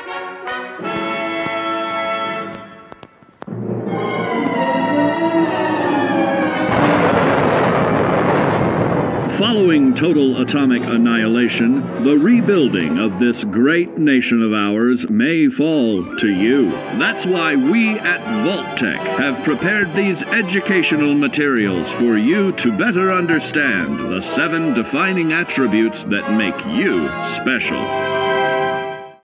Following total atomic annihilation, the rebuilding of this great nation of ours may fall to you. That's why we at Vault-Tec have prepared these educational materials for you to better understand the 7 defining attributes that make you special.